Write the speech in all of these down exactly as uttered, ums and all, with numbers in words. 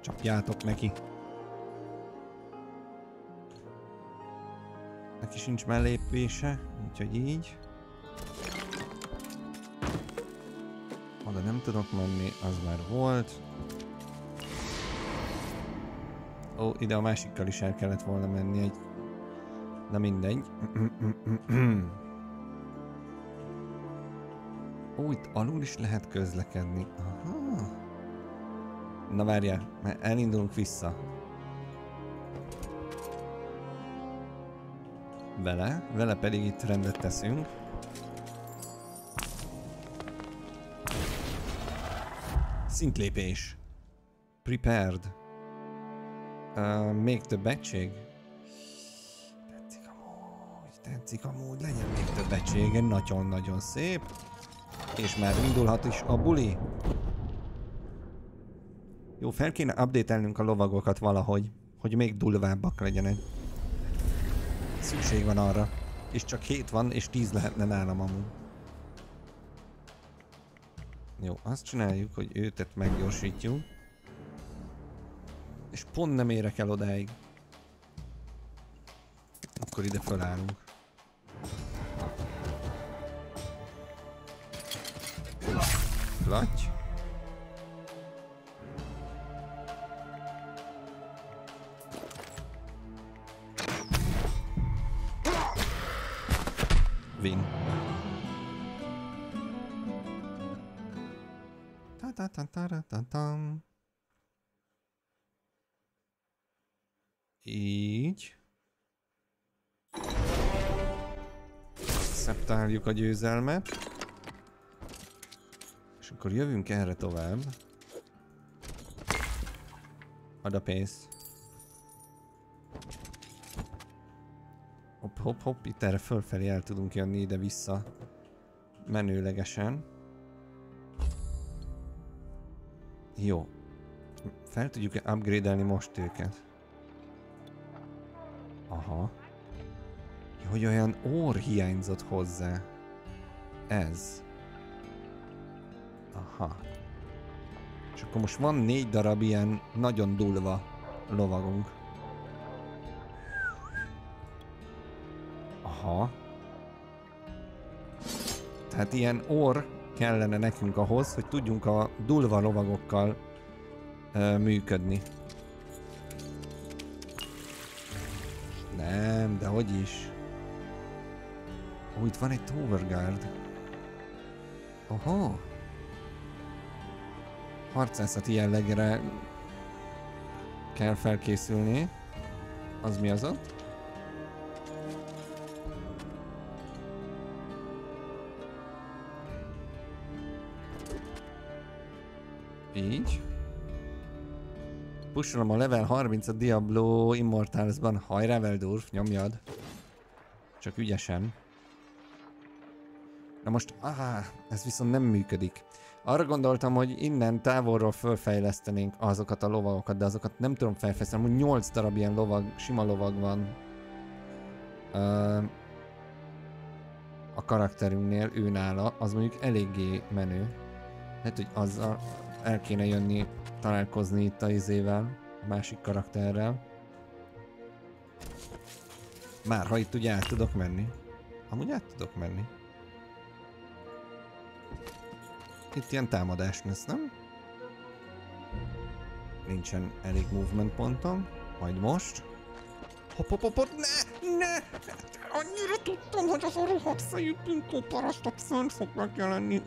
Csapjátok neki. Neki sincs mellépvése, úgyhogy így. Oda nem tudok menni, az már volt. Ó, ide a másikkal is el kellett volna menni egy... Na mindegy. Ó, itt alul is lehet közlekedni. Aha. Na várjál, mert elindulunk vissza. Vele, vele pedig itt rendet teszünk. Szintlépés. Prepared. Uh, még több egység. Tetszik amúgy, tetszik amúgy, legyen még több egység, nagyon-nagyon szép. És már indulhat is a buli. Jó, fel kéne update-elnünk a lovagokat valahogy, hogy még durvábbak legyenek. Szükség van arra. És csak hét van, és tíz lehetne nálam amúgy. Jó, azt csináljuk, hogy őtet meggyorsítjuk. És pont nem érek el odáig. Akkor ide fölállunk. Klatty. Win. Ta ta ta ta ta ta tam. Így. Acceptáljuk a győzelmet. És akkor jövünk erre tovább. Ad a pénzt. Hopp, hopp, hopp, itt erre fölfelé el tudunk jönni ide-vissza. Menőlegesen. Jó. Fel tudjuk-e upgrade-elni most őket? Aha. Hogy olyan ór hiányzott hozzá. Ez. Aha. És akkor most van négy darab ilyen nagyon durva lovagunk. Aha. Tehát ilyen ór kellene nekünk ahhoz, hogy tudjunk a durva lovagokkal uh, működni. Nem, de hogy is. Ó, itt van egy Tower Guard. Oho. Harcászati jellegre kell felkészülni. Az mi az ott? Így. Pusolom a level harminc a Diablo Immortalsban. Hajrá, Veldurf, nyomjad. Csak ügyesen. Na most, áh, ez viszont nem működik. Arra gondoltam, hogy innen távolról fölfejlesztenénk azokat a lovagokat, de azokat nem tudom felfejleszteni. Amúgy nyolc darab ilyen lovag, sima lovag van. Uh, a karakterünknél, ő nála, az mondjuk eléggé menő. Lehet, hogy azzal el kéne jönni, találkozni itt a izével, a másik karakterrel. Már ha itt ugye át tudok menni. Amúgy át tudok menni. Itt ilyen támadás lesz, nem? Nincsen elég movement pontom. Majd most. Hopp, hopp, hopp, hopp, ne! Ne! Annyira tudtam, hogy az a rohadt fejű pinkó parasztok fönt fog megjelenni.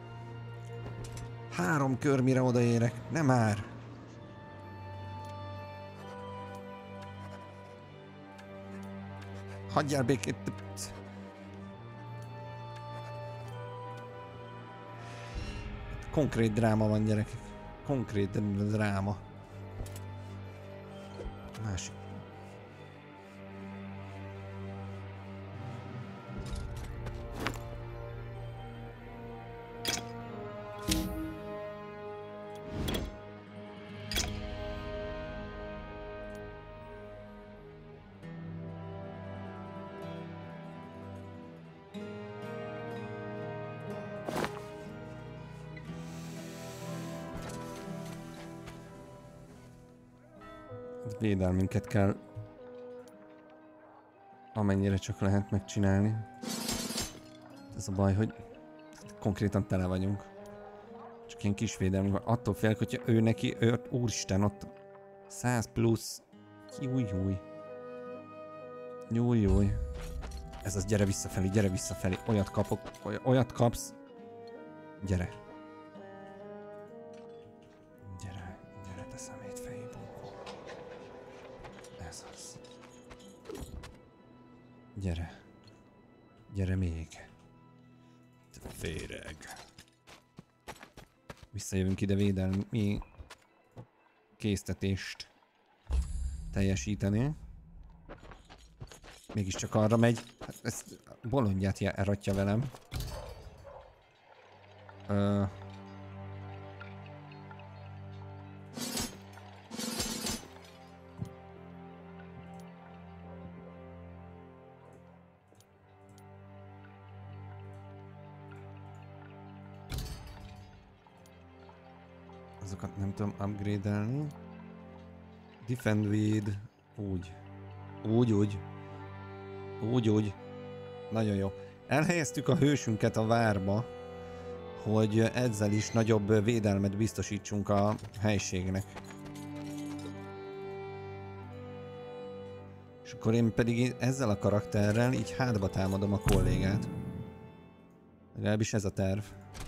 Három kör, mire odaérek. Nem már. Hagyjál békét. Konkrét dráma van, gyerekek. Konkrét dráma. Másik. Védelmünket kell amennyire csak lehet megcsinálni. Ez a baj, hogy konkrétan tele vagyunk. Csak ilyen kis védelmi van. Attól félek, hogyha ő neki, ő, úristen, ott száz plusz. Júj, júj. Júj, júj. Ez az, gyere visszafelé, gyere visszafelé. Olyat kapok, oly, olyat kapsz. Gyere. Gyere, gyere, te szemétfejű bunkó. Ez az. Gyere. Gyere még. Te féreg. Visszajövünk ide védelmi késztetést teljesíteni. Mégiscsak arra megy. Hát ezt bolondját eratja velem. Ö... Azokat nem tudom upgrade-elni. Defend with... Úgy. Úgy, úgy. Úgy, úgy. Nagyon jó. Elhelyeztük a hősünket a várba, hogy ezzel is nagyobb védelmet biztosítsunk a helységnek. És akkor én pedig ezzel a karakterrel így hátba támadom a kollégát. Legalábbis ez a terv.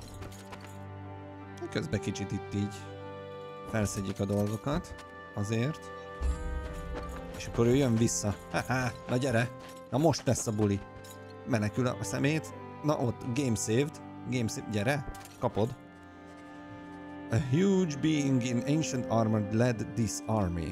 Közben kicsit itt így felszedjük a dolgokat. Azért. És akkor ő jön vissza. Haha, na gyere! Na most lesz a buli. Menekül a szemét. Na ott, game saved. Game saved. Gyere, kapod. A huge being in ancient armor led this army.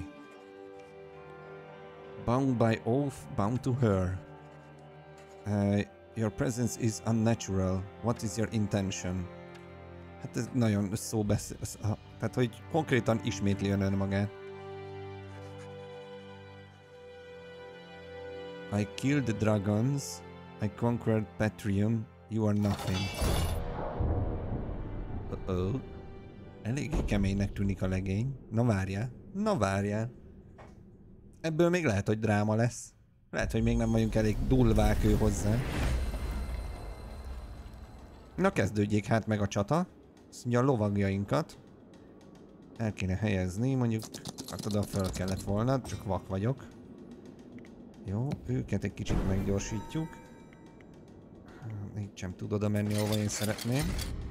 Bound by oath, bound to her. Uh, your presence is unnatural. What is your intention? Hát ez nagyon szóbeszél. Tehát, hogy konkrétan ismétli önmagát. I killed the dragons. I conquered Petrium. You are nothing. Uh-oh. Eléggé keménynek tűnik a legény. Na várjál. Na várjál. Ebből még lehet, hogy dráma lesz. Lehet, hogy még nem vagyunk elég dulvák ő hozzá. Na kezdődjék hát meg a csata. Azt mondja, a lovagjainkat el kéne helyezni, mondjuk hát oda föl kellett volna, csak vak vagyok. Jó, őket egy kicsit meggyorsítjuk. Így sem tud oda menni, ahova én szeretném.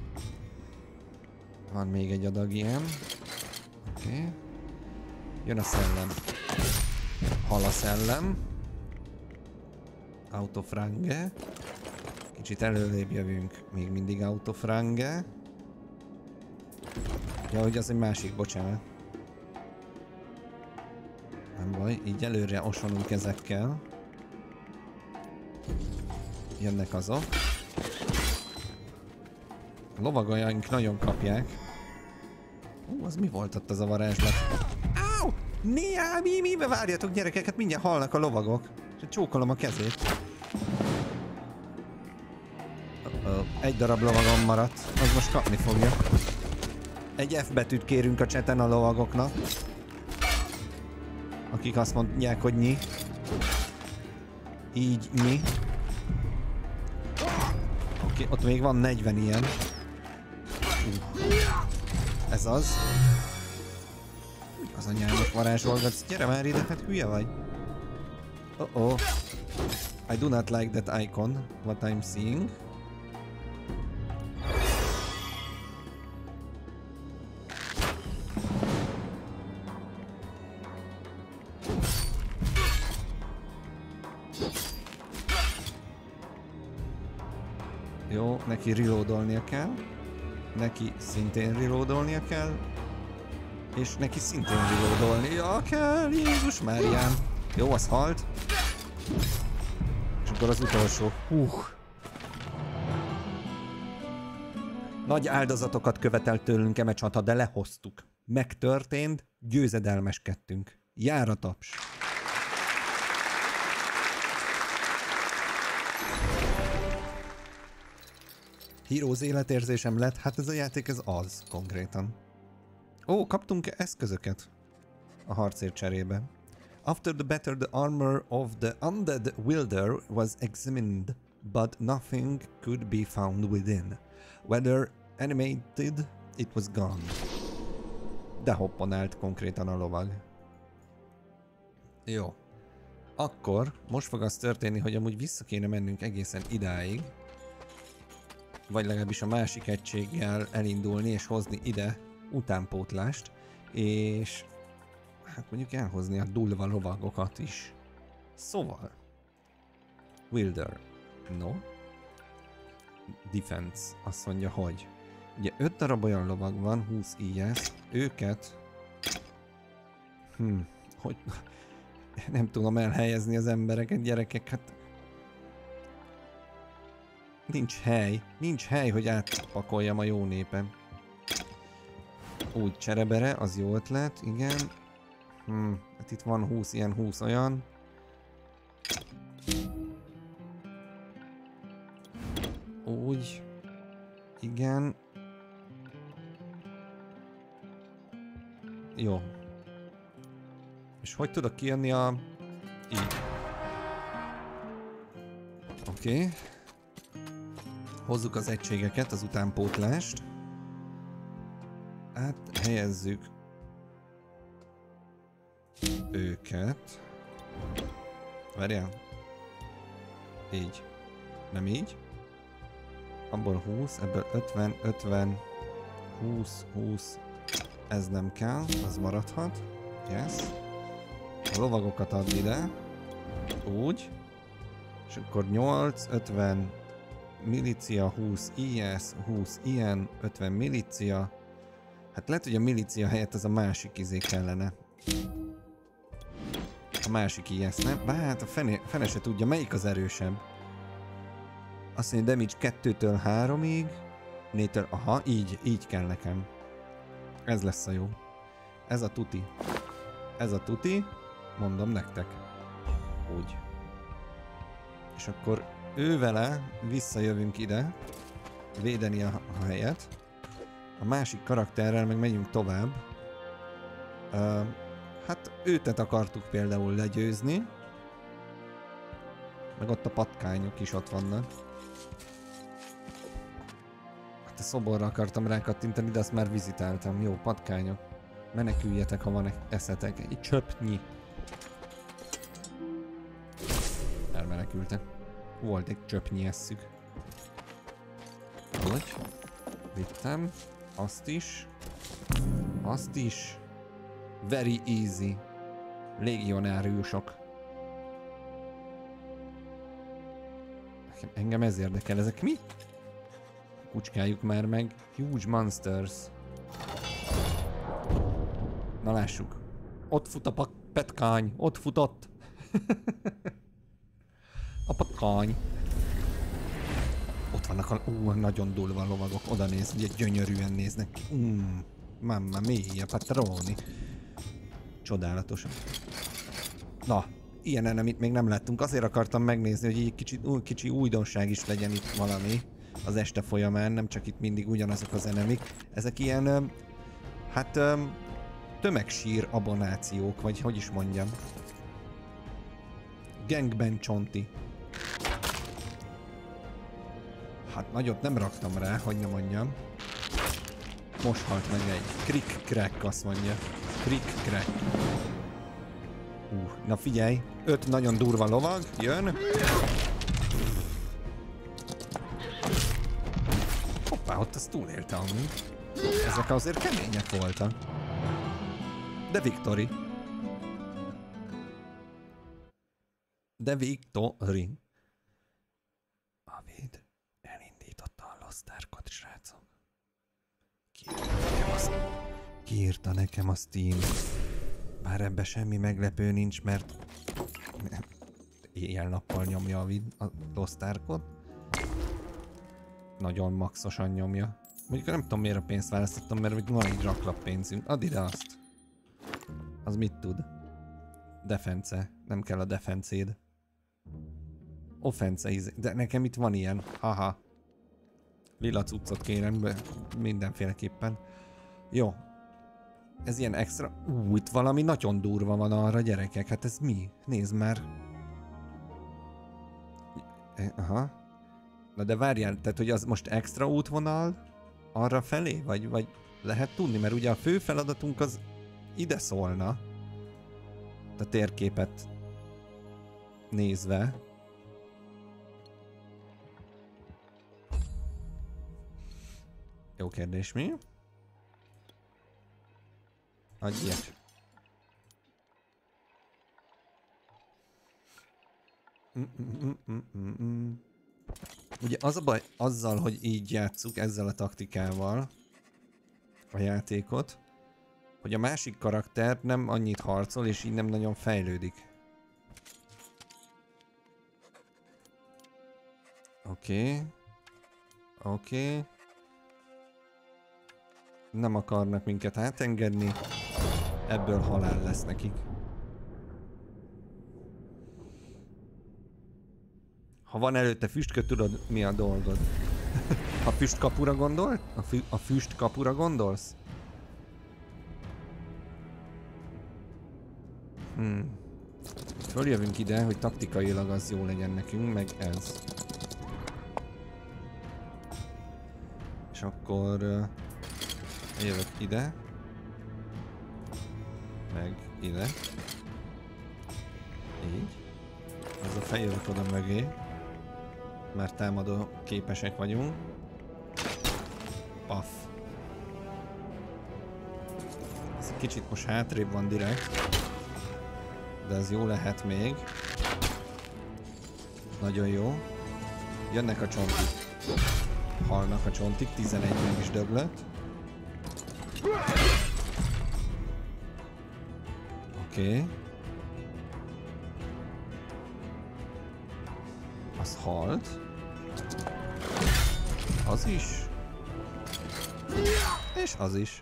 Van még egy adag ilyen. Oké. Okay. Jön a szellem. Hal a szellem. Autofrange. Kicsit előrébb jövünk. Még mindig autofrange. Ja, hogy az egy másik, bocsánat. Nem baj, így előre osonunk ezekkel. Jönnek azok. A lovagolyaink nagyon kapják. Ú, az mi volt ott az a varázslat? Áú! Néha, mi, mi, várjatok gyerekek, hát mindjárt halnak a lovagok. És csókolom a kezét. Uh -oh. Egy darab lovagom maradt, az most kapni fogja. Egy F betűt kérünk a cseten a lovagoknak. Akik azt mondják, hogy nyi. Így nyi. Oké, okay, ott még van negyven ilyen. Uh. Ez az. Az anyának varázsolgatsz. Gyere már ide, hát hülye vagy. Oh oh. I do not like that icon, what I'm seeing. Jó, neki reloadolnia kell. Neki szintén reloadolnia kell. És neki szintén reloadolnia kell. Jézus Márián. Jó, az halt. És akkor az utolsó. Hú. Nagy áldozatokat követelt tőlünk eme csata, de lehoztuk. Megtörtént, győzedelmeskedtünk. Jár a taps. Heroes életérzésem lett, hát ez a játék ez az konkrétan. Ó, kaptunk eszközöket. a harcért cserébe. After the battle, the armor of the undead wielder was examined, but nothing could be found within. Whether animated, it was gone. De hoppanált konkrétan a lovag. Jó. Akkor most fog az történni, hogy amúgy vissza kéne mennünk egészen idáig. Vagy legalábbis a másik egységgel elindulni és hozni ide utánpótlást. És hát mondjuk elhozni a dulva lovagokat is. Szóval. Wielder. No. Defense. Azt mondja, hogy ugye öt darab olyan lovag van, húsz ilyes. Őket... Hm. Hogy... Nem tudom elhelyezni az embereket, gyerekek, hát... Nincs hely. Nincs hely, hogy átpakoljam a jó népen. Úgy, cserebere, az jó ötlet, igen. Hm, hát itt van húsz ilyen, húsz olyan. Úgy. Igen. Jó. És hogy tudok kijönni a... Így. Oké. Okay. Hozzuk az egységeket, az utánpótlást. Hát helyezzük őket. Várjál. Így. Nem így. Abból húsz, ebből ötven, ötven, húsz, húsz. Ez nem kell, az maradhat. Yes. A lovagokat add ide. Úgy. És akkor nyolc, ötven milícia, húsz ilyes, húsz ilyen, ötven milícia. Hát lehet, hogy a milícia helyett az a másik izé kellene. A másik ilyes, nem? Bár hát a fene, fene se tudja, melyik az erősebb. Azt mondja, damage kettőtől háromig. négytől, aha, így, így kell nekem. Ez lesz a jó. Ez a tuti. Ez a tuti. Mondom nektek. Úgy. És akkor ő vele visszajövünk ide. Védeni a, a helyet. A másik karakterrel meg megyünk tovább. Uh, hát őtet akartuk például legyőzni. Meg ott a patkányok is ott vannak. Hát a szoborra akartam rákattintani, de azt már vizitáltam. Jó, patkányok. Meneküljetek, ha van eszetek. Egy csöpnyi. Elmenekültek. Volt egy csöpnyi esszük. Hogy? Vittem. Azt is. Azt is. Very easy. Légionáriusok. Engem ez érdekel. Ezek mi? Kucskáljuk már meg. Huge monsters. Na lássuk. Ott fut a petkány. Ott futott. A patkány. Ott vannak a ú, nagyon durva lovagok. Oda néz, ugye gyönyörűen néznek. Mm, mamma mia, patroni. Csodálatosan. Na, ilyen enemit még nem láttunk. Azért akartam megnézni, hogy egy kicsi, ú, kicsi újdonság is legyen itt valami az este folyamán. Nem csak itt mindig ugyanazok az enemik. Ezek ilyen, hát tömegsír abonációk, vagy hogy is mondjam. Gangben csonti. Hát nagyot nem raktam rá, hogy nem mondjam. Most halt meg egy. Krick crack, azt mondja. Krick crack. Uh, na figyelj. Öt nagyon durva lovag. Jön. Hoppá, ott azt túlélte amúgy. Ezek azért kemények voltak. De Victory. De Victory. A véd elindította a Lost-Arkot, srácok. Kiírta nekem a, Kiírta nekem a Steam. Bár ebbe semmi meglepő nincs, mert éjjel-nappal nyomja a, vid a Lost-Arkot. Nagyon maxosan nyomja. Mondjuk nem tudom miért a pénzt választottam, mert van egy raklap pénzünk. Add ide azt. Az mit tud? Defence. Nem kell a defencéd. Offence íz. De nekem itt van ilyen. Haha. Lila cuccot kérem be mindenféleképpen. Jó. Ez ilyen extra... Ú, itt valami nagyon durva van arra, gyerekek. Hát ez mi? Nézd már. Aha. Na de várjál, tehát hogy az most extra útvonal arra felé? Vagy, vagy lehet tudni? Mert ugye a fő feladatunk az ide szólna. A térképet nézve. Jó kérdés, mi? Adj ilyet. Mm -mm -mm -mm -mm. Ugye az a baj azzal, hogy így játsszuk ezzel a taktikával a játékot, hogy a másik karakter nem annyit harcol, és így nem nagyon fejlődik. Oké. Okay. Oké. Okay. Nem akarnak minket átengedni. Ebből halál lesz nekik. Ha van előtte füstköd, tudod mi a dolgod. A füstkapura gondol? A, fü a füstkapura gondolsz? Hmm. Följövünk ide, hogy taktikailag az jó legyen nekünk, meg ez. És akkor uh, jövök ide. Meg ide. Így. Az a feljövök oda mögé. Mert támadó képesek vagyunk. Paff. Ez egy kicsit most hátrébb van direkt. De ez jó lehet még. Nagyon jó. Jönnek a csontik. Halnak a csontik. tizenegy meg is döglött. Oké. Okay. Az halt. Az is. És az is.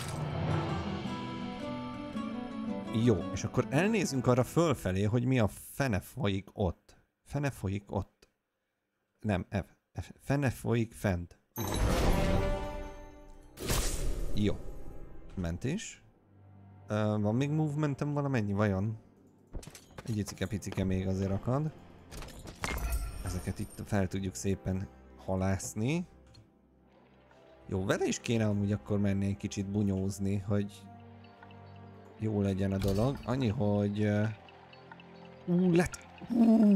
Jó, és akkor elnézünk arra fölfelé, hogy mi a fene folyik ott. Fene folyik ott. Nem, F. F. Fene folyik fent. Jó. Mentés. Uh, van még movementem valamennyi, vajon? Egy icike-picike még azért akad. Ezeket itt fel tudjuk szépen halászni. Jó, vele is kéne amúgy akkor menni egy kicsit bunyózni, hogy jó legyen a dolog. Annyi, hogy... Ú, lett... Ú,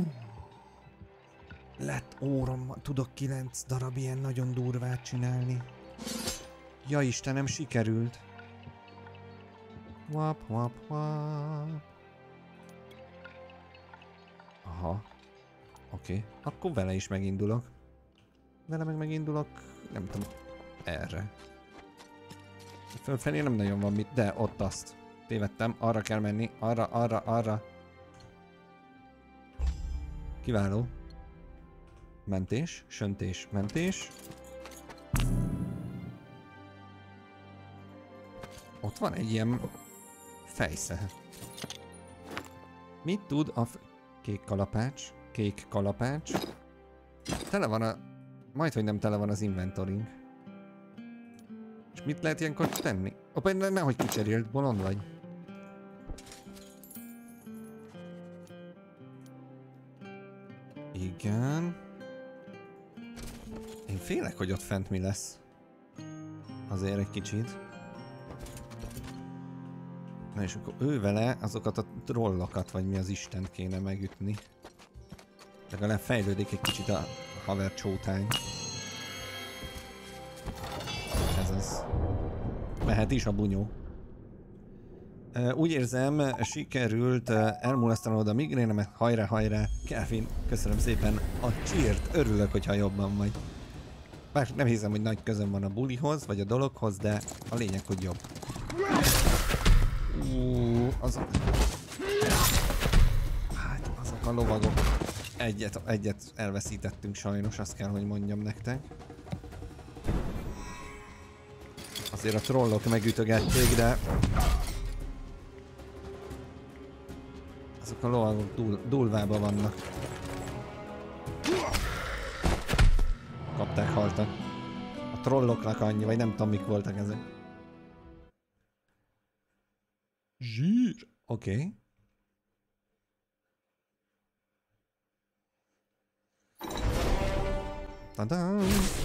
lett órom, tudok kilenc darab ilyen nagyon durvát csinálni. Ja Istenem, sikerült. Wap, wap, wap. Aha. Oké, okay. Akkor vele is megindulok. Vele meg megindulok, nem tudom, erre. Fölfelé nem nagyon van mit, de ott azt. Tévedtem, arra kell menni, arra, arra, arra. Kiváló. Mentés, söntés, mentés. Ott van egy ilyen fejsze. Mit tud a kék kalapács? Kék kalapács. Tele van a... Majdhogy nem tele van az inventoring. És mit lehet ilyenkor tenni? Opa, ne, nehogy kicserélt, bolond vagy. Igen. Én félek, hogy ott fent mi lesz. Azért egy kicsit. Na és akkor ő vele azokat a trollokat, vagy mi az Istent kéne megütni. Legalább fejlődik egy kicsit a haver csótány. Ez az. Mehet is a bunyó. Úgy érzem, sikerült elmulasztanod a migrénemet. Hajrá, hajrá. Kelvin, köszönöm szépen a cheert. Örülök, hogyha jobban vagy. Bár nem hiszem, hogy nagy közöm van a bulihoz, vagy a dologhoz, de a lényeg, hogy jobb. Ú, azok... Hát, azok a lovagok. Egyet, egyet elveszítettünk sajnos, azt kell, hogy mondjam nektek. Azért a trollok megütögették, de... Azok a lovagok dul dulvában vannak. Kapták, haltak. A trolloknak annyi, vagy nem tudom mik voltak ezek. Zsír. Oké. Okay. Tadám!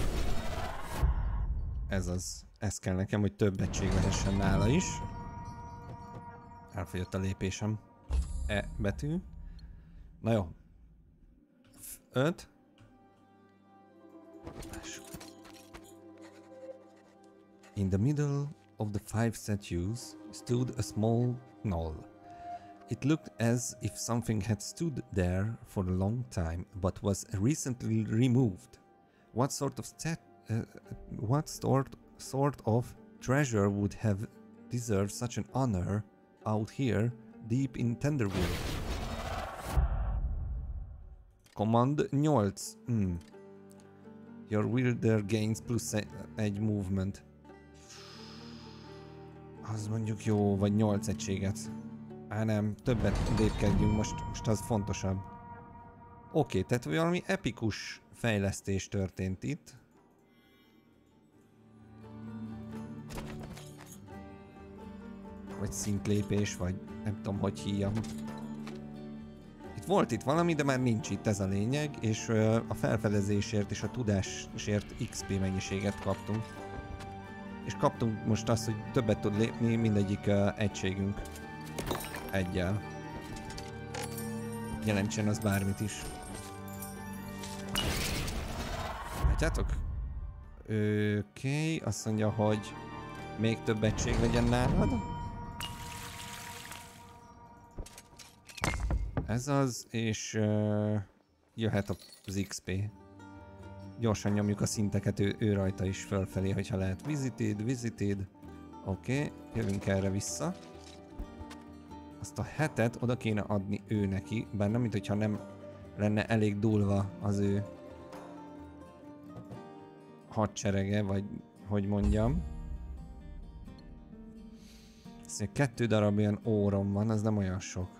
Ez az. Ez kell nekem, hogy több egység lehessen nála is. Elfogyott a lépésem. E betű. Na jó. Öt. In the middle of the five statues stood a small knoll. It looked as if something had stood there for a long time, but was recently removed. What sort of stat uh, what sort sort of treasure would have deserved such an honor out here, deep in Tenderwood? Command nyolc. Hmm. Your wielder gains plusz egy movement. Az mondjuk jó, vagy nyolc egységet. Á nem, többet lépkedjünk, most, most az fontosabb. Oké, okay, tehát valami epikus fejlesztés történt itt. Vagy szintlépés, vagy nem tudom, hogy hívjam. Itt volt itt valami, de már nincs itt, ez a lényeg, és uh, a felfedezésért és a tudásért iksz pé mennyiséget kaptunk. És kaptunk most azt, hogy többet tud lépni mindegyik uh, egységünk. Egyel. Jelentsen az bármit is. Látjátok? Oké, okay, azt mondja, hogy még több egység legyen nálad. Ez az, és uh, jöhet az iksz pé. Gyorsan nyomjuk a szinteket ő, ő rajta is fölfelé, hogyha lehet. Visited, visited. Oké, okay, jövünk erre vissza. Azt a hetet oda kéne adni ő neki, bár nem, mint hogyha nem lenne elég dúlva az ő hadserege, vagy hogy mondjam. Szóval kettő darab ilyen órom van, az nem olyan sok.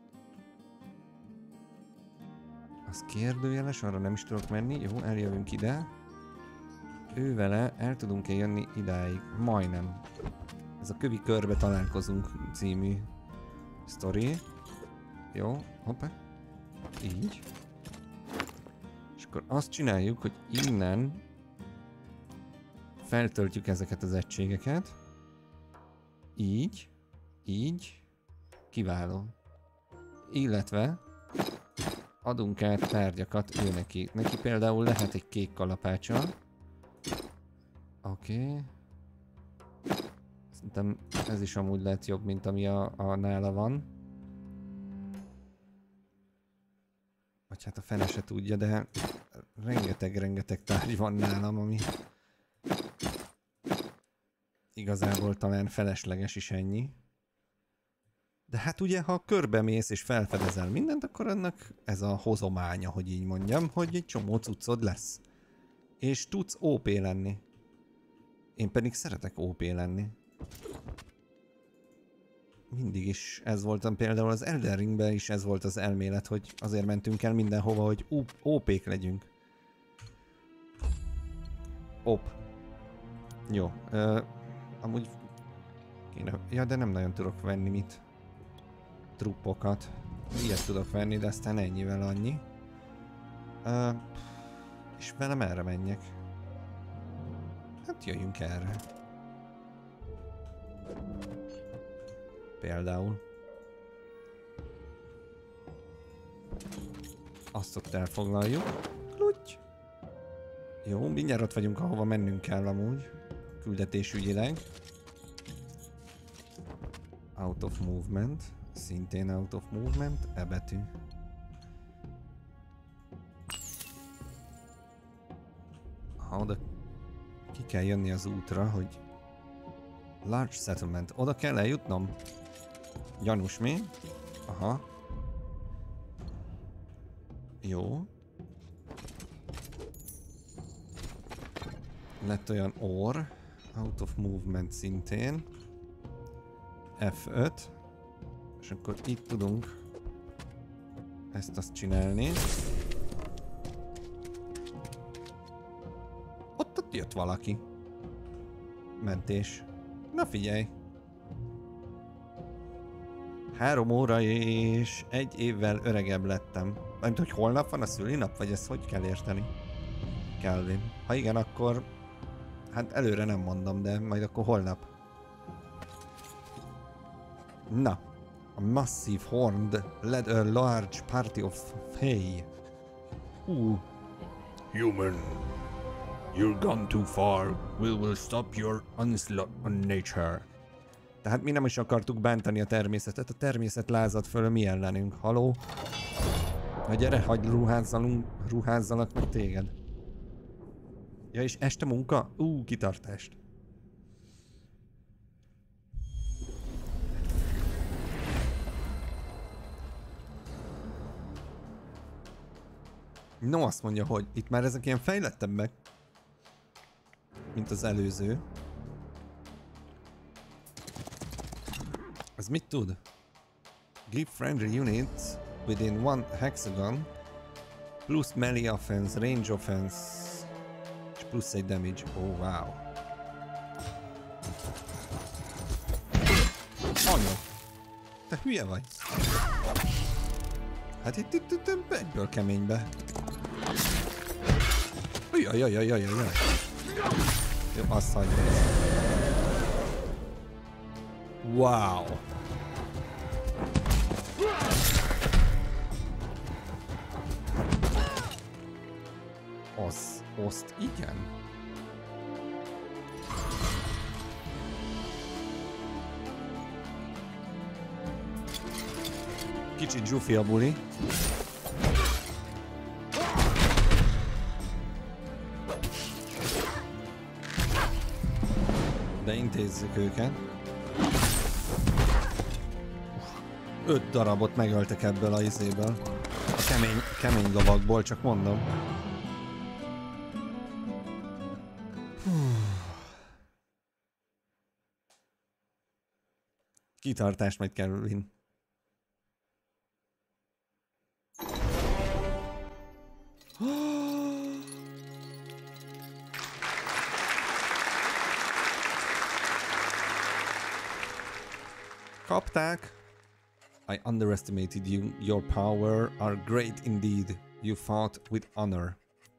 Az kérdőjeles, arra nem is tudok menni. Jó, eljövünk ide. Ő vele el tudunk-e jönni idáig? Majdnem. Ez a Kövi körbe találkozunk című sztori. Jó, hoppá. Így. És akkor azt csináljuk, hogy innen feltöltjük ezeket az egységeket. Így. Így. Kiváló. Illetve adunk át tárgyakat ő neki. Neki például lehet egy kék kalapácsa. Oké. Okay. Szerintem ez is amúgy lehet jobb, mint ami a, a nála van. Vagy hát a fene se tudja, de rengeteg-rengeteg tárgy van nálam, ami igazából talán felesleges is ennyi. De hát ugye, ha körbemész és felfedezel mindent, akkor ennek ez a hozománya, hogy így mondjam, hogy egy csomó cuccod lesz. És tudsz ó pé lenni. Én pedig szeretek ó pé lenni. Mindig is ez voltam, például az Elden Ringben is ez volt az elmélet, hogy azért mentünk el mindenhova, hogy ó pék legyünk. Op. Jó. Uh, amúgy kéne... Ja, de nem nagyon tudok venni mit. Truppokat. Ilyet tudok venni, de aztán ennyivel annyi. Uh, és vele merre menjek? Hát jöjjünk erre. Például. Azt ott elfoglaljuk. Klutty! Jó, mindjárt ott vagyunk, ahova mennünk kell amúgy. Küldetésügyileg. Out of movement. Szintén out of movement. E betű. Ha oda ki kell jönni az útra, hogy large settlement. Oda kell eljutnom? Gyanús mi? Aha. Jó. Lett olyan or. Out of movement szintén. F öt. És akkor itt tudunk ezt-azt csinálni. Ott, ott jött valaki. Mentés. Na figyelj. Három óra és egy évvel öregebb lettem. Nem hogy holnap van a szülinap, vagy ezt hogy kell érteni? Kelvin. Ha igen, akkor... Hát előre nem mondom, de majd akkor holnap. Na. A massive horned led a large party of hay. Uh. Human. You're gone too far. We will stop your onslaught on nature. Tehát mi nem is akartuk bántani a természetet, a természet lázadt föl mi ellenünk. Haló? Na gyere, hagyd ruházzalunk, ruházzalak meg téged. Ja, és este munka? Ú, uh, kitartást. No, azt mondja, hogy itt már ezek ilyen fejlettebbek, mint az előző. Ez mit tud? Give friendly units within one hexagon plus melee offense, range offense és plusz egy damage. Oh, wow. Anya! Te hülye vagy? Hát itt, itt, itt egyből keménybe. Ujjajajajajajaj. Jó, azt hagyja. Wow. Az, azt igen. Kicsit zsufi a buli. De intézzük őket. Öt darabot megöltek ebből a izéből. A kemény, kemény lovakból, csak mondom. Kitartást majd kell vinni. Kapták! I underestimated you. Your power are great indeed. You fought with honor.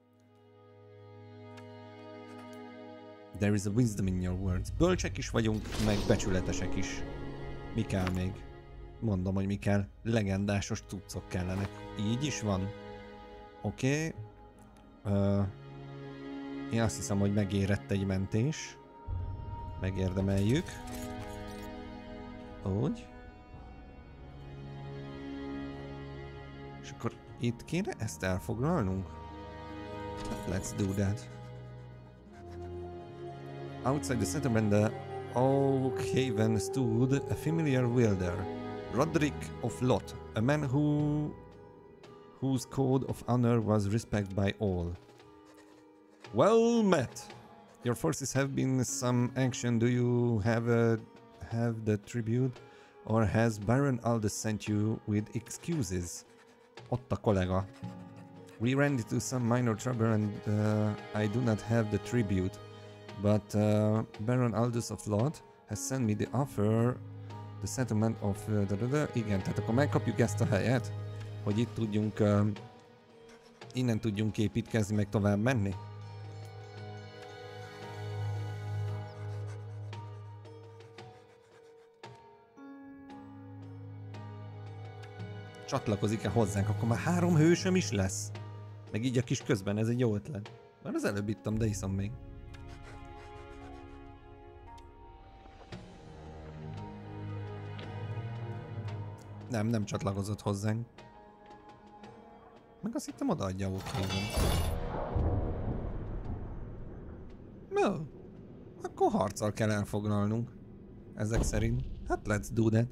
There is a wisdom in your words. Bölcsek is vagyunk, meg becsületesek is. Mi kell még? Mondom, hogy mi kell. Legendásos cuccok kellenek. Így is van. Oké. Okay. Uh, én azt hiszem, hogy megérett egy mentés. Megérdemeljük. Úgy. És akkor itt kéne ezt elfoglalnunk? Let's do that. Outside the settlement, the Oakhaven stood a familiar wielder, Roderick of Lot, a man who whose code of honor was respected by all. Well met! Your forces have been some action. Do you have a have the tribute, or has Baron Aldous sent you with excuses? Ott a kollega. We ran into some minor trouble and uh, I do not have the tribute, but uh, Baron Aldous of Lot has sent me the offer, the settlement of... Uh, da, da, da. Igen, tehát akkor megkapjuk ezt a helyet, hogy itt tudjunk, uh, innen tudjunk építkezni, meg tovább menni. Csatlakozik-e hozzánk, akkor már három hősöm is lesz. Meg így a kis közben, ez egy jó ötlet. Már az előbb ittam, de iszom még. Nem, nem csatlakozott hozzánk. Meg azt hittem odaadja a Oakhaven. No. Akkor harccal kell elfoglalnunk. Ezek szerint. Hát let's do that.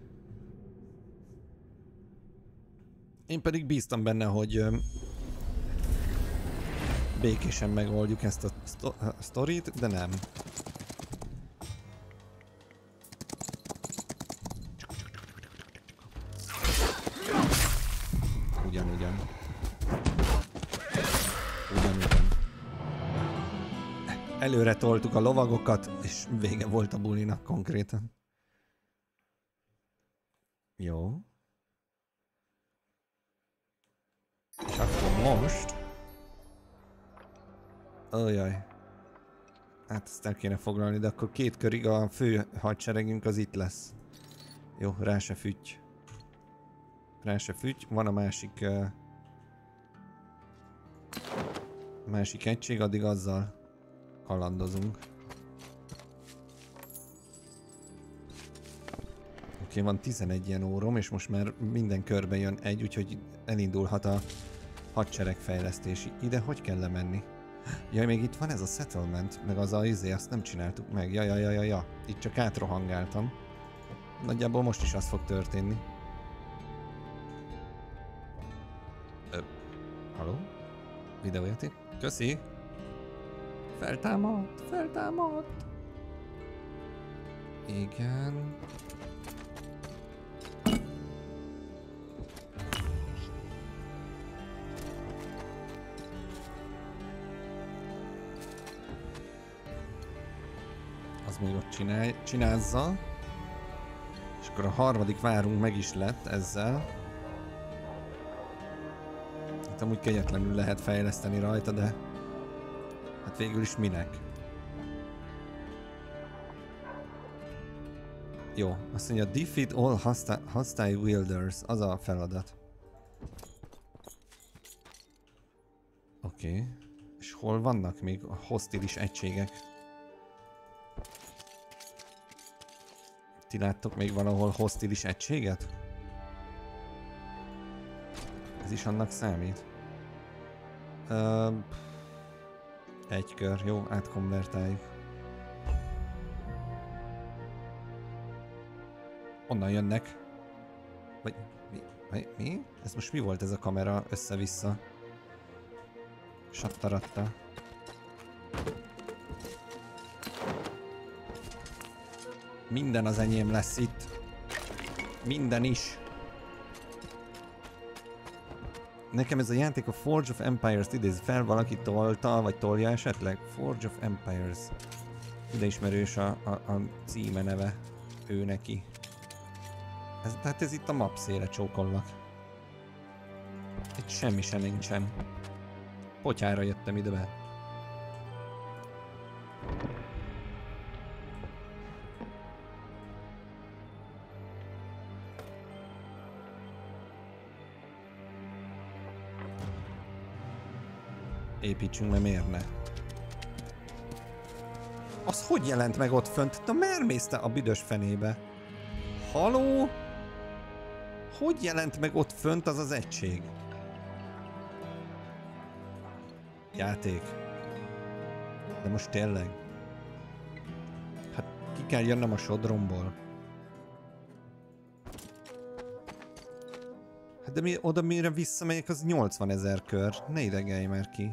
Én pedig bíztam benne, hogy ö, békésen megoldjuk ezt a, szto a sztorit, de nem. Ugyanúgyan. Ugyanúgyan. Előre toltuk a lovagokat, és vége volt a bulinak konkrétan. Jó. És akkor most... Ajaj. Hát ezt el kéne foglalni, de akkor két körig a fő hadseregünk az itt lesz. Jó, rá se fütty. Rá se fütty. Van a másik... Uh, másik egység, addig azzal kalandozunk. Oké, van tizenegy ilyen órom, és most már minden körbe jön egy, úgyhogy elindulhat a hadseregfejlesztési. Ide hogy kell lemenni? Jaj, még itt van ez a settlement, meg az a izé, azt nem csináltuk meg. Ja, ja, ja, ja, ja. Itt csak átrohangáltam. Nagyjából most is az fog történni. Ö, haló? Videójáték? Köszi! Feltámadt! Feltámadt! Igen... Az még ott csinál, csinázza. És akkor a harmadik várunk meg is lett ezzel. Hát amúgy kegyetlenül lehet fejleszteni rajta, de hát végül is minek? Jó, azt mondja, defeat all hostile, hostile wielders, az a feladat. Oké. Okay. És hol vannak még a hostilis egységek? Ti láttok még valahol hostilis egységet? Ez is annak számít. Uh, egy kör, jó, átkonvertáljuk. Onnan jönnek. Vagy mi? mi? Mi? Ez most mi volt ez a kamera össze-vissza? Sattaratta. Minden az enyém lesz itt. Minden is. Nekem ez a játék a Forge of Empires-t idéz fel, valaki tolta, vagy tolja esetleg? Forge of Empires. Ide ismerős a, a, a címe neve. Ő neki. Ez, tehát ez itt a map szélre csókollak. Itt semmi sem nincsen. Potyára jöttem ide be. Építsünk, mert miért ne? Az hogy jelent meg ott fönt? Na miért mész te a büdös fenébe? Haló? Hogy jelent meg ott fönt az az egység? Játék. De most tényleg? Hát ki kell jönnöm a sodromból. Hát de mi, oda mire visszamegyek, az nyolcvanezer kör. Ne idegelj már ki.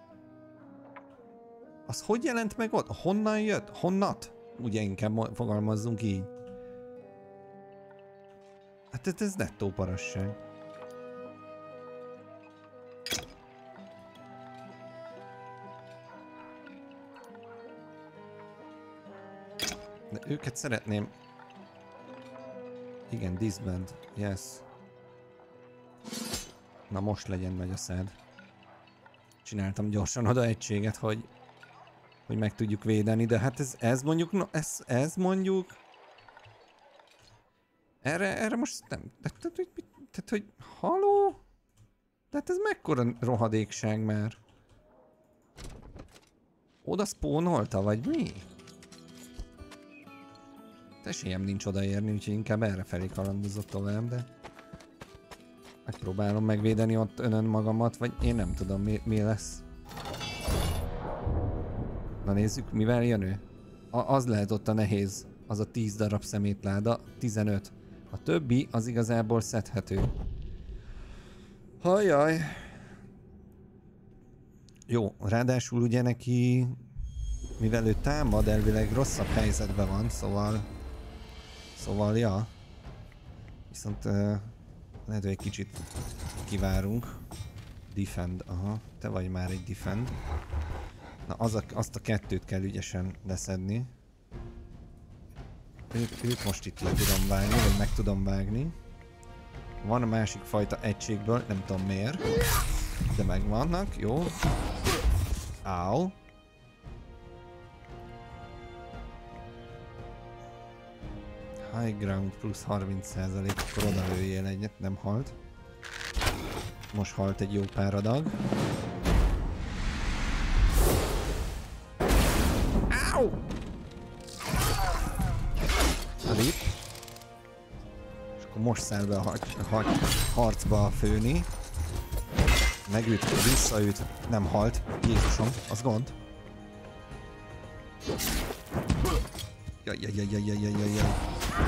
Az hogy jelent meg ott? Honnan jött? Honnat? Ugye inkább fogalmazzunk így. Hát ez nettó parasság. De őket szeretném... Igen, disband. Yes. Na most legyen nagy a szád. Csináltam gyorsan oda egységet, hogy... hogy meg tudjuk védeni, de hát ez, ez mondjuk... No, ez, ez mondjuk... Erre, erre most nem... Tehát, hogy... Tehát, hogy... Haló? Tehát ez mekkora rohadékság már? Oda spawnolta, vagy mi? Esélyem nincs odaérni, úgyhogy inkább erre felé kalandozott tovább, de... Megpróbálom megvédeni ott önön magamat, vagy én nem tudom mi, mi lesz. Na nézzük, mivel jön ő? A, az lehet ott a nehéz, az a tíz darab szemétláda, tizenöt. A többi az igazából szedhető. Hajjaj. Jó, ráadásul ugye neki, mivel ő támad, elvileg rosszabb helyzetben van, szóval... Szóval, ja. Viszont uh, lehet, hogy egy kicsit kivárunk. Defend, aha. Te vagy már egy defend. Na, az a, azt a kettőt kell ügyesen leszedni. Őt, őt most itt le tudom vágni, vagy meg tudom vágni. Van a másik fajta egységből, nem tudom miért. De megvannak, jó. Áó. High ground plusz harminc százalék, akkor oda lőjél egyet, nem halt. Most halt egy jó pár adag. Áó! Rip. És akkor most száll be a har har harcba a főni. Megüt, visszaüt, nem halt. Jézusom, az gond. Jaj, jaj, jaj, jaj, jaj, jaj, jaj.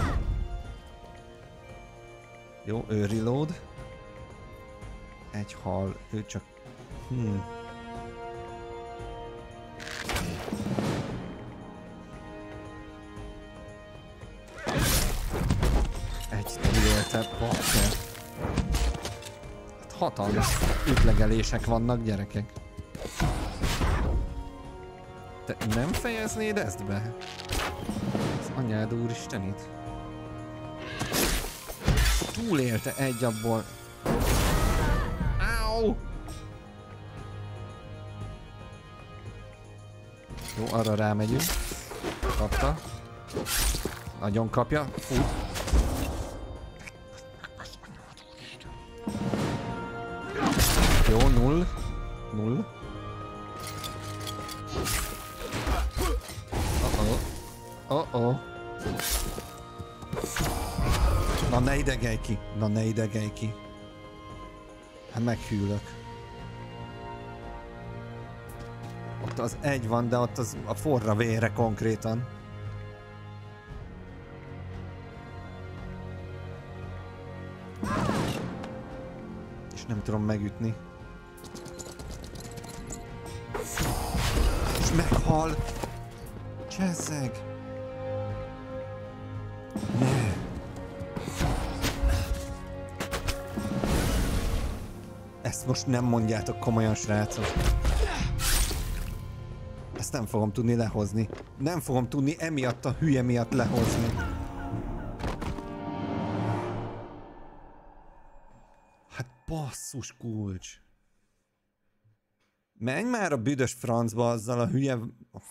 Jó, ő reload. Egy hal, ő csak... Hmm. Egy túlélte, bakker. Hát hatalmas ütlegelések vannak, gyerekek. Te nem fejeznéd ezt be? Az anyád úristenit. Túlélte egy abból. Áú! Jó, arra rámegyünk. Kapta. Nagyon kapja. Fut. Jó, null. Null. Oh-oh. Oh-oh. Na ne idegelj ki. Na ne idegelj ki. Hát meghűlök. Ott az egy van, de ott az a forra vére konkrétan. És nem tudom megütni. És meghal! Csezzeg! Ne! Ezt most nem mondjátok komolyan, srácok. Ezt nem fogom tudni lehozni. Nem fogom tudni emiatt a hülye miatt lehozni. Hát basszus kulcs. Menj már a büdös francba azzal a hülye...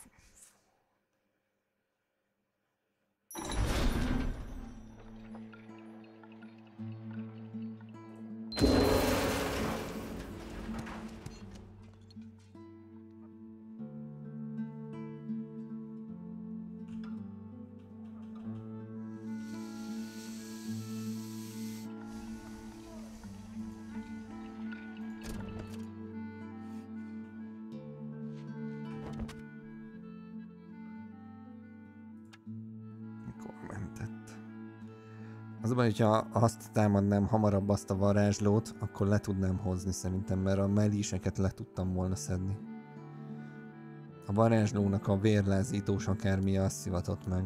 Az a baj, hogyha azt támadnám hamarabb azt a varázslót, akkor le tudnám hozni szerintem, mert a mellíseket le tudtam volna szedni. A varázslónak a vérlázítós akármilyen azt szivatott meg.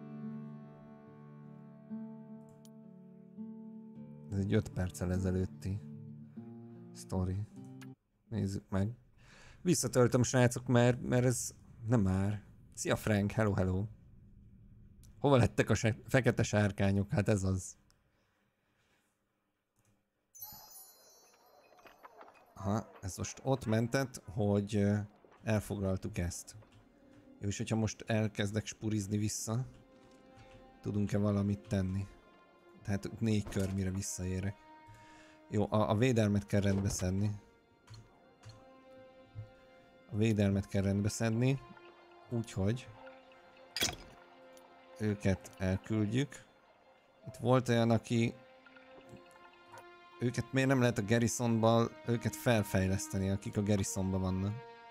Ez egy öt perccel ezelőtti sztori. Nézzük meg. Visszatöltöm, srácok, mert, mert ez nem már. Szia Frank, hello, hello. Hova lettek a fekete sárkányok? Hát ez az. Aha, ez most ott mentett, hogy elfoglaltuk ezt. Jó, és hogyha most elkezdek spurizni vissza, tudunk-e valamit tenni? Tehát négy kör, mire visszaérek. Jó, a, a védelmet kell rendbe szedni. A védelmet kell rendbe szedni, úgyhogy őket elküldjük. Itt volt olyan, aki... Őket miért nem lehet a Garrisonban őket felfejleszteni, akik a Garrisonban vannak?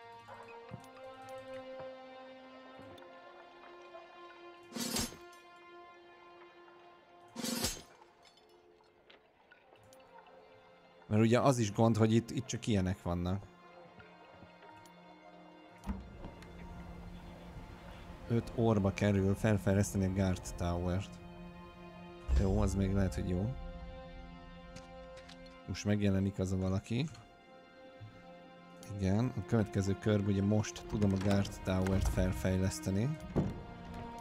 Mert ugye az is gond, hogy itt, itt csak ilyenek vannak. öt orba kerül felfejleszteni a Guard Towert. Jó, az még lehet, hogy jó. Most megjelenik az a valaki. Igen, a következő körben ugye most tudom a Guard Towert felfejleszteni.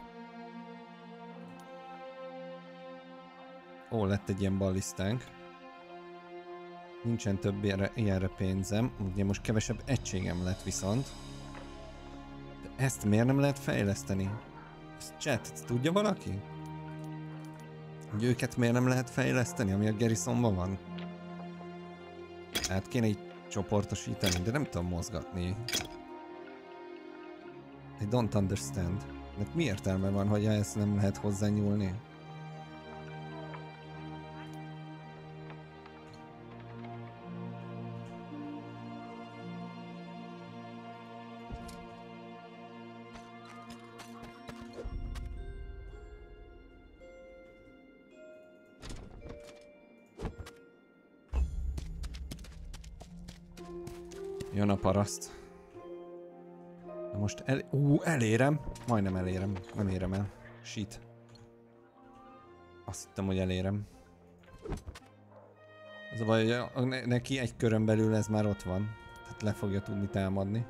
Ó, lett egy ilyen ballisztánk. Nincsen több ilyenre, ilyenre pénzem. Ugye most kevesebb egységem lett viszont. De ezt miért nem lehet fejleszteni? Ezt chat, ezt tudja valaki? Hogy őket miért nem lehet fejleszteni, ami a Garrisonban van? Hát kéne így csoportosítani, de nem tudom mozgatni. I don't understand. De mi értelme van, hogy ezt nem lehet hozzányúlni? Jön a paraszt. Na most el... Ú, elérem. Majdnem elérem. Nem érem el. Shit. Azt hittem, hogy elérem. Az a baj, hogy ne neki egy körön belül ez már ott van. Tehát le fogja tudni támadni.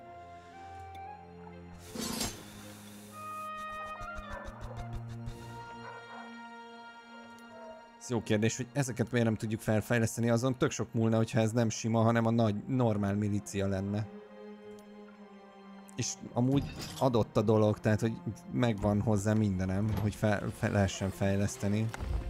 Ez jó kérdés, hogy ezeket miért nem tudjuk felfejleszteni, azon tök sok múlna, hogyha ez nem sima, hanem a nagy, normál milícia lenne. És amúgy adott a dolog, tehát hogy megvan hozzá mindenem, hogy fel, fel lehessen fejleszteni.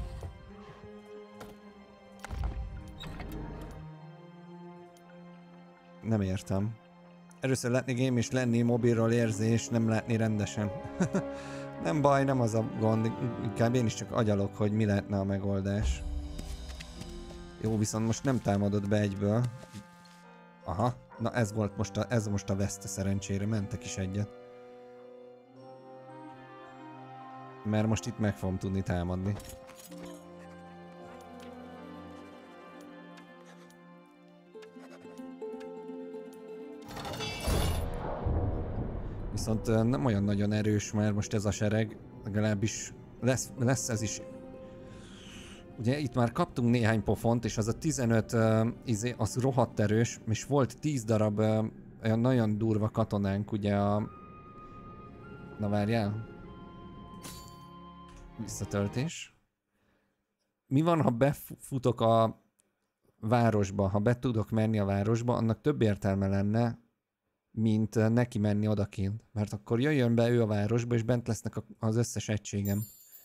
Nem értem. Először látni game és lenni mobilról érzés, nem látni rendesen. Nem baj, nem az a gond, inkább én is csak agyalok, hogy mi lehetne a megoldás. Jó, viszont most nem támadott be egyből. Aha, na ez volt most a, ez most a veszte szerencsére, mentek is egyet. Mert most itt meg fogom tudni támadni. Viszont nem olyan nagyon erős már most ez a sereg, legalábbis lesz, lesz ez is. Ugye itt már kaptunk néhány pofont, és az a tizenöt uh, izé, az rohadt erős, és volt tíz darab uh, olyan nagyon durva katonánk, ugye a... Na várjál. Visszatöltés. Mi van, ha befutok a városba, ha be tudok menni a városba, annak több értelme lenne, mint neki menni odakint. Mert akkor jöjjön be ő a városba, és bent lesznek az összes egységem.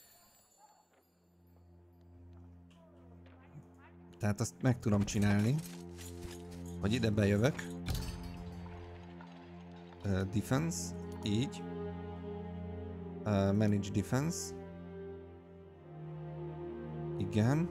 Tehát azt meg tudom csinálni, hogy ide bejövök. Uh, defense, így. Uh, manage defense. Igen.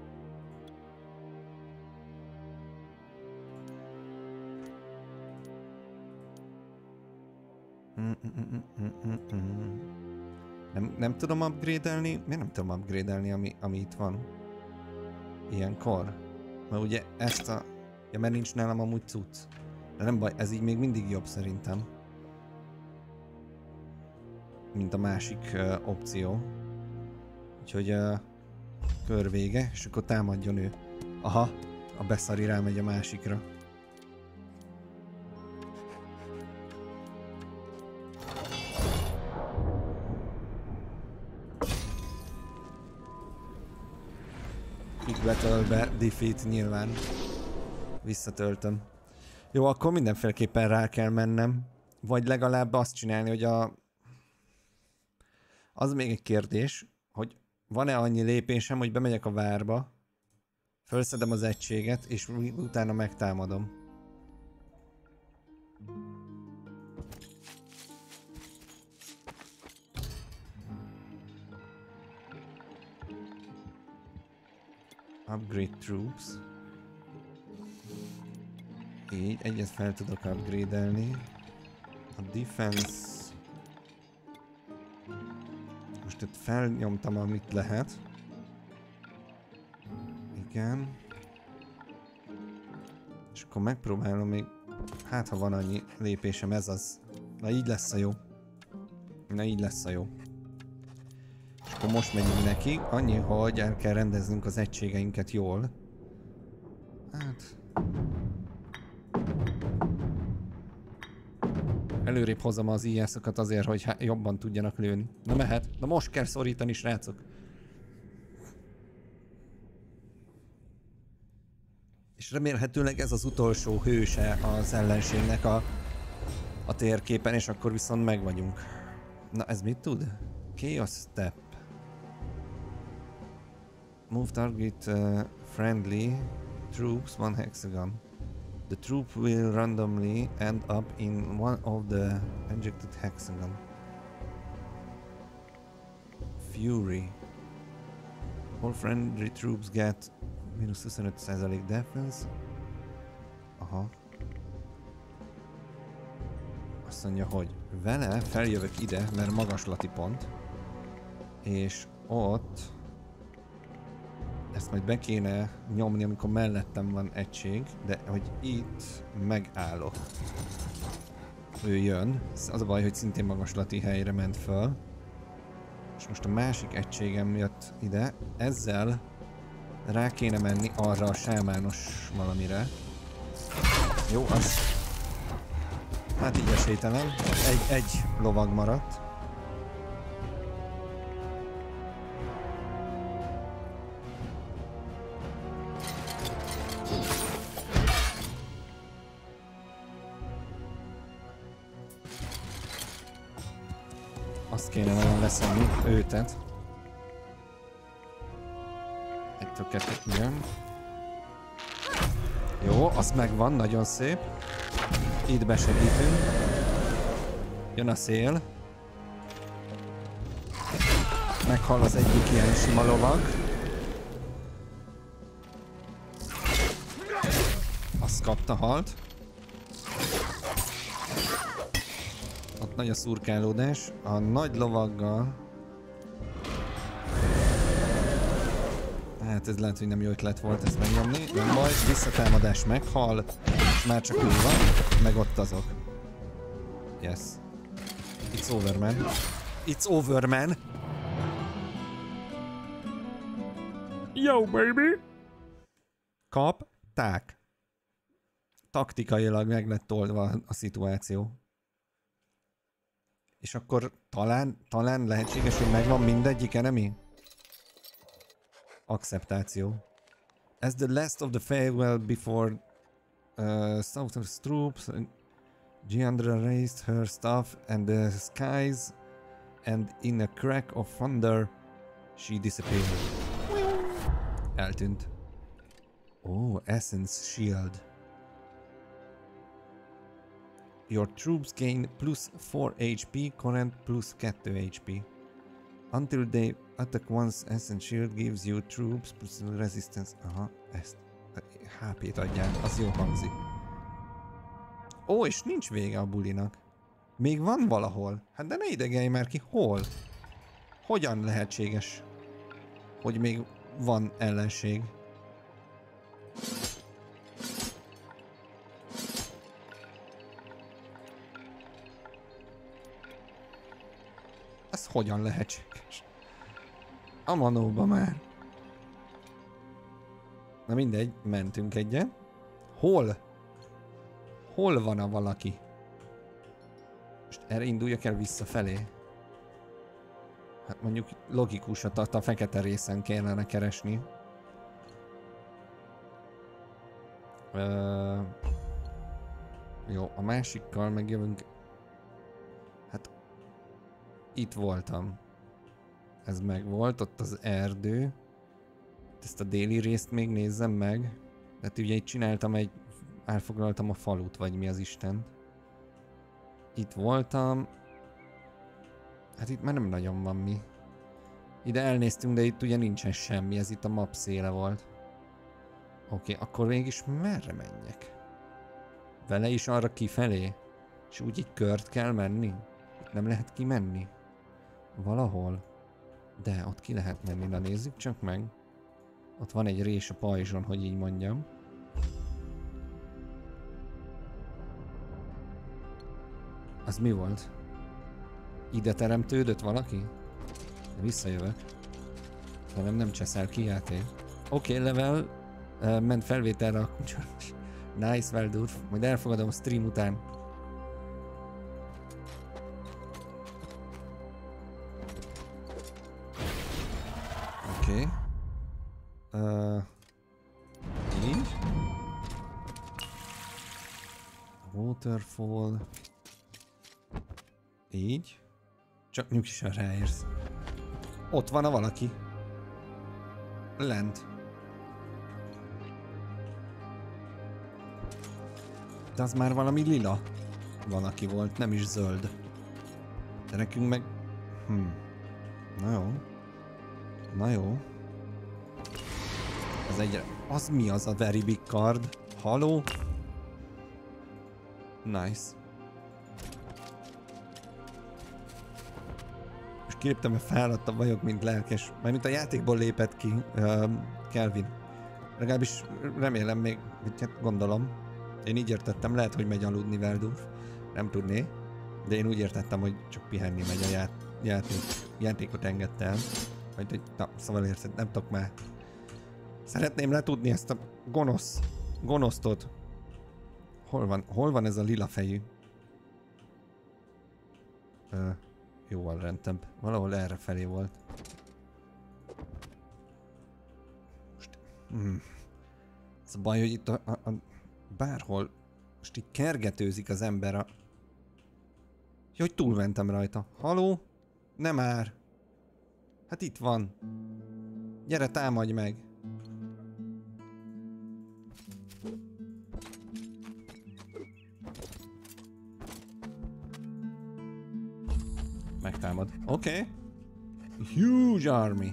Mm, mm, mm, mm, mm. Nem, nem tudom upgrade-elni? Miért nem tudom upgrade-elni, ami, ami itt van? Ilyenkor? Mert ugye ezt a... Ja, mert nincs nálam amúgy cucc. De nem baj, ez így még mindig jobb szerintem. Mint a másik uh, opció. Úgyhogy uh, kör vége, és akkor támadjon ő. Aha, a beszari rámegy a másikra. Battle-be defeat nyilván. Visszatöltöm. Jó, akkor mindenféleképpen rá kell mennem. Vagy legalább azt csinálni, hogy a... Az még egy kérdés, hogy van-e annyi lépésem, hogy bemegyek a várba, felszedem az egységet, és utána megtámadom. Upgrade troops. Így, egyet fel tudok upgrade-elni. A defense... Most itt felnyomtam, amit lehet. Igen. És akkor megpróbálom még... Hát, ha van annyi lépésem, ez az. Na így lesz a jó. Na így lesz a jó. És akkor most megyünk neki. Annyi, hogy el kell rendeznünk az egységeinket jól. Hát... Előrébb hozom az í es-okat azért, hogy jobban tudjanak lőni. Na mehet. Na most kell szorítani, srácok. És remélhetőleg ez az utolsó hőse az ellenségnek a, a térképen, és akkor viszont meg vagyunk. Na ez mit tud? Chaos Step. Move target uh, friendly troops one hexagon. The troop will randomly end up in one of the ejected hexagon. Fury. All friendly troops get mínusz huszonöt százalék defense. Aha. Azt mondja, hogy vele feljövök ide, mert magaslati pont. És ott ezt majd be kéne nyomni, amikor mellettem van egység, de hogy itt megállok. Ő jön. Az a baj, hogy szintén magaslati helyre ment föl. És most a másik egységem jött ide. Ezzel rá kéne menni arra a sámános valamire. Jó, az... Hát így esélytelen. Egy, egy lovag maradt. Azt kéne nagyon leszedni őtet. Egytől kettőt, igen. Jó, az megvan, nagyon szép. Itt besegítünk. Jön a szél. Meghal az egyik ilyen sima lovag. Azt kapta, halt. Ott nagy a szurkálódás. A nagy lovaggal... Hát ez lehet, hogy nem jó ötlet volt ezt megnyomni. Nem baj, visszatámadás meghal. És már csak úgy van. Meg ott azok. Yes. It's over, man. It's over, man. Yo, baby! Kapták. Taktikailag meg lett oldva a szituáció. És akkor talán, talán lehetséges, hogy megvan mindegyik enemy? Akceptáció. As the last of the farewell before uh, Southern's troops, Giandra raised her staff and the skies, and in a crack of thunder, she disappeared. Eltűnt. Oh, Essence Shield. Your troops gain plus four H P, current plus two H P. Until they attack once, Essence Shield gives you troops plus resistance. Aha, ezt há pét adják, az jó hangzik. Ó, és nincs vége a bulinak. Még van valahol. Hát de ne idegelj már ki, hol? Hogyan lehetséges, hogy még van ellenség? Ez hogyan lehetséges? A manóba már. Na mindegy, mentünk egyen. Hol? Hol van a valaki? Most erre induljak el visszafelé? Hát mondjuk logikusat a fekete részen kellene keresni. Uh, jó, a másikkal megjövünk. Hát itt voltam. Ez meg volt, ott az erdő. Ezt a déli részt még nézzem meg. Tehát ugye itt csináltam egy... Elfoglaltam a falut, vagy mi az Isten. Itt voltam. Hát itt már nem nagyon van mi. Ide elnéztünk, de itt ugye nincsen semmi. Ez itt a map széle volt. Oké, okay, akkor mégis merre menjek? Vele is arra kifelé? És úgy így kört kell menni? Itt nem lehet kimenni? Valahol? De ott ki lehet menni, na nézzük csak meg. Ott van egy rés a pajzson, hogy így mondjam. Az mi volt? Ide teremtődött valaki? Visszajövök. Velem nem cseszel ki játék. Oké, okay, level. Uh, ment felvételre a kuncsa. Nice, Veldurf. Majd elfogadom a stream után. Oké. Okay. Uh, így. Waterfall. Így. Csak nyugisan ráérsz. Ott van a valaki. Lent. De az már valami lila. Valaki volt, nem is zöld. De nekünk meg... Hm. Na jó. Na jó. Ez egyre... Az mi az a very big card? Haló? Nice. Most kiléptem, mert feladtam vagyok, mint lelkes. Mármint a játékból lépett ki uh, Kelvin. Legalábbis remélem még, hogy hát gondolom. Én így értettem, lehet, hogy megy aludni Veldulf. Nem tudné. De én úgy értettem, hogy csak pihenni megy a ját játék. játékot engedte el. Majd, hogy, na, szóval érted, nem tudok már. Szeretném letudni ezt a gonosz, gonosztot. Hol van, hol van ez a lila fejű? Ö, jóval rentebb. Valahol erre felé volt. Most, hmm. Ez a baj, hogy itt a, a, a bárhol most így kergetőzik az ember a... Ja, hogy túlmentem rajta. Haló? Nem már. Hát itt van. Gyere, támadj meg. Megtámad. Oké. Okay. Huge army.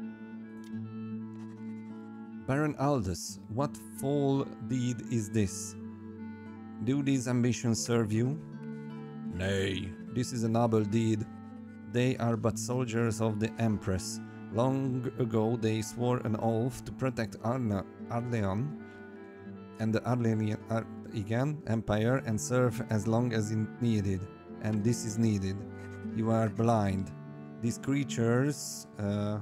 Baron Aldous, what foul deed is this? Do these ambitions serve you? Nay, this is a noble deed. They are but soldiers of the Empress. Long ago they swore an oath to protect Arna Arleon and the Arlenian Ar again, Empire and serve as long as it needed. And this is needed. You are blind. These creatures uh,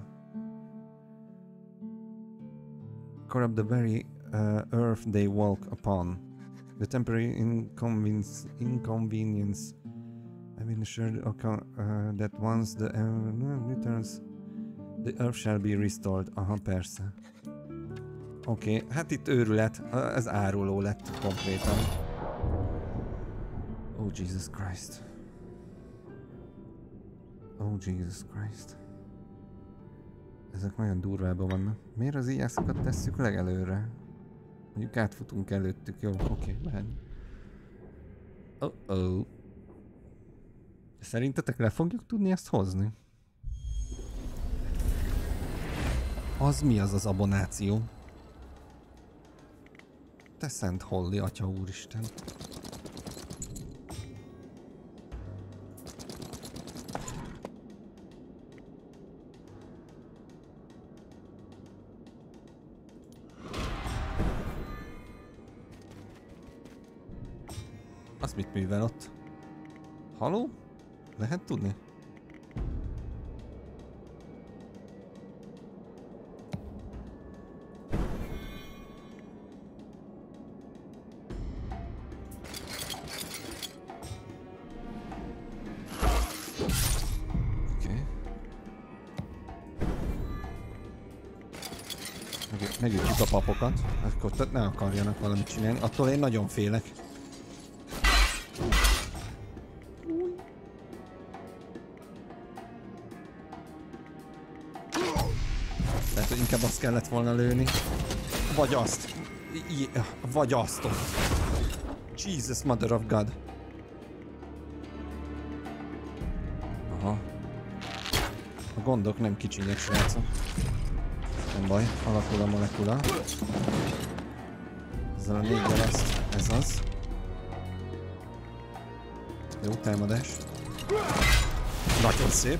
corrupt the very uh, earth they walk upon. The temporary inconvenience, inconvenience I mean assured uh, that once the uh, returns, the earth shall be restored. Aha, persze. Oké, okay. Hát itt őrület. Ez áruló lett konkrétan. Oh Jesus Christ. Oh Jesus Christ. Ezek nagyon durvában vannak. Miért az íjászokat tesszük legelőre? Mondjuk átfutunk előttük, jó, oké, okay, mehet. Oh oh. Szerintetek le fogjuk tudni ezt hozni? Az mi az az abonáció? Te szent holli, atya úristen. Az mit művel ott? Haló? Lehet tudni? Megütjük a papokat, akkor ne akarjanak valamit csinálni, attól én nagyon félek. Lehet, hogy inkább azt kellett volna lőni. Vagy azt. I vagy azt ott. Jesus Mother of God. Aha. A gondok nem kicsinyek, srácok. Nem baj, alakul a molekula. Ezzel a négyel azt, ez az. Jó, támadás. Nagyon szép.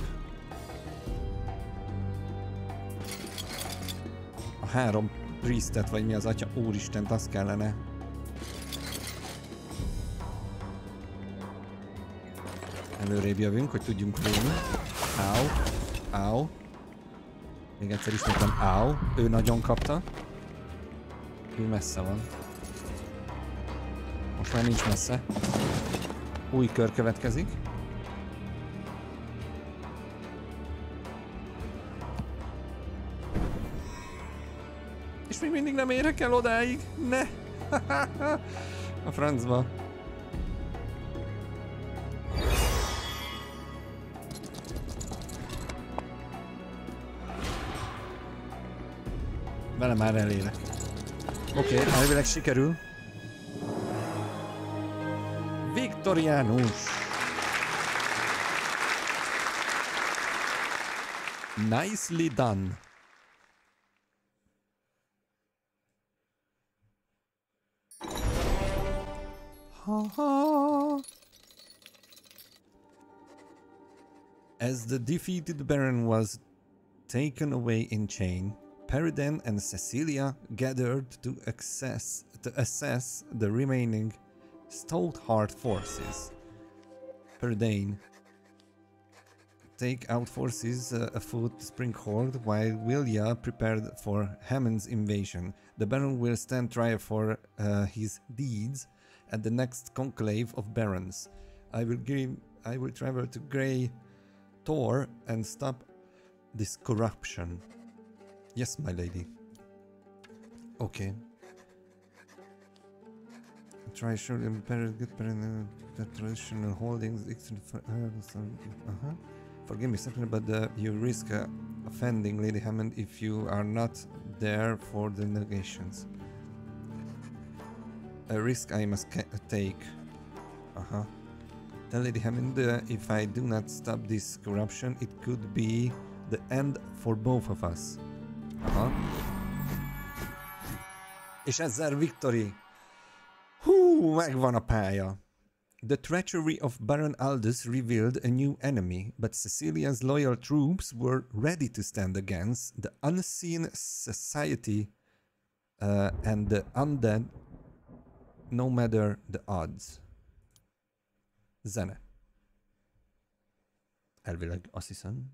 A három priestet, vagy mi az atya úristent, azt kellene. Előrébb jövünk, hogy tudjunk lőni. Áu, áu. Még egyszer ismétlem, áu, ő nagyon kapta. Ő messze van. Most már nincs messze. Új kör következik. És még mindig nem érek el odáig. Ne! A francba. Vele már elélek. Oké, okay, elvileg sikerül. Victorianus. Nicely done. Ha-ha. As the defeated Baron was taken away in chain, Peridane and Cecilia gathered to access to assess the remaining Stoutheart forces. Peridane, take out forces uh, afoot Springhord while Willia prepared for Hammond's invasion. The Baron will stand trial for uh, his deeds at the next conclave of barons. I will give, I will travel to Grey Tor and stop this corruption. Yes, my lady. Okay. Try show them good the traditional holdings. Uh-huh. Forgive me, simply, but uh, you risk uh, offending Lady Hammond if you are not there for the negations. A risk I must take. Uh-huh. Tell Lady Hammond, uh, if I do not stop this corruption, it could be the end for both of us. Aha. És ezzel victory! Hú, megvan a pálya! The treachery of Baron Aldous revealed a new enemy, but Cecilia's loyal troops were ready to stand against the unseen society uh, and the undead, no matter the odds. Zene. Elvileg azt hiszem.